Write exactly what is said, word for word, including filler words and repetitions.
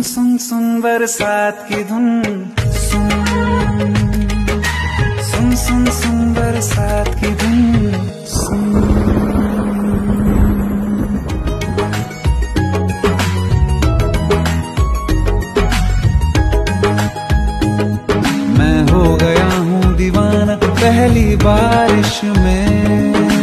सुन सुन बरसात की धुन, सुन सुन सुन सुन बरसात की धुन, सुन। मैं हो गया हूँ दीवाना पहली बारिश में,